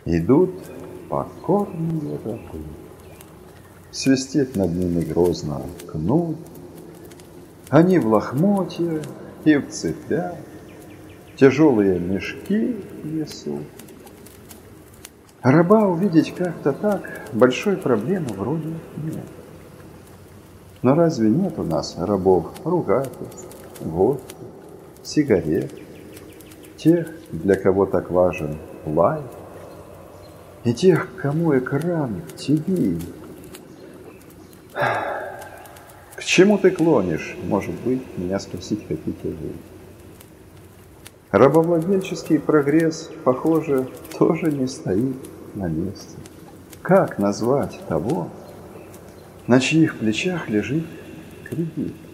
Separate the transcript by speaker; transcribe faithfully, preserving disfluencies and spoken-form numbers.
Speaker 1: Идут покорные рабы. Свистит над ними грозно кнут. Они в лохмотье и в цепях тяжелые мешки несут. Раба увидеть как-то так большой проблемы вроде нет. Но разве нет у нас рабов ругательств, водки, сигарет, тех, для кого так важен лайк, и тех, кому экран ти ви? К чему ты клонишь, может быть, меня спросить хотите вы? Рабовладельческий прогресс, похоже, тоже не стоит на месте. Как назвать того, на чьих плечах лежит кредит?